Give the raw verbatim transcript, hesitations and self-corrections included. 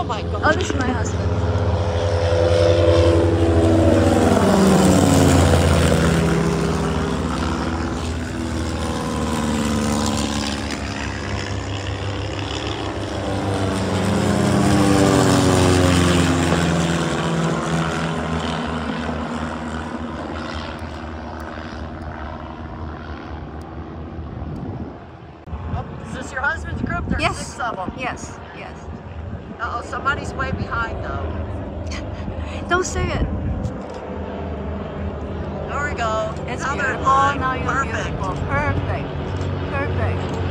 my God. Oh, this is my husband. Is this your husband's group? There's Yes. six of them. Yes, yes. Uh oh, somebody's way behind though. Don't say it. There we go. It's now beautiful. they're in line. Now you're Perfect. beautiful. Perfect. Perfect.